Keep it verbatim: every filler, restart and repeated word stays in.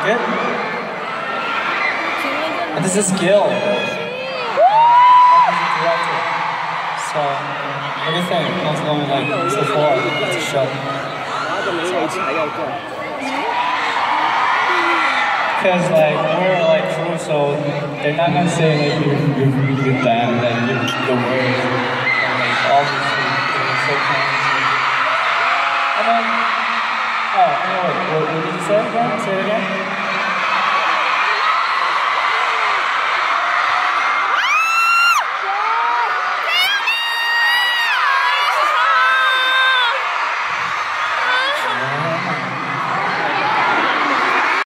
Good? And this is Gil. Uh, director. So, what do you think? How's it going like so far? It's a show. Because like we're like crew, so they're not gonna say like you're you're really good band, like you're the worst, and like obviously they're so talented. And then, oh, anyway, what, what did you say again? Say it again.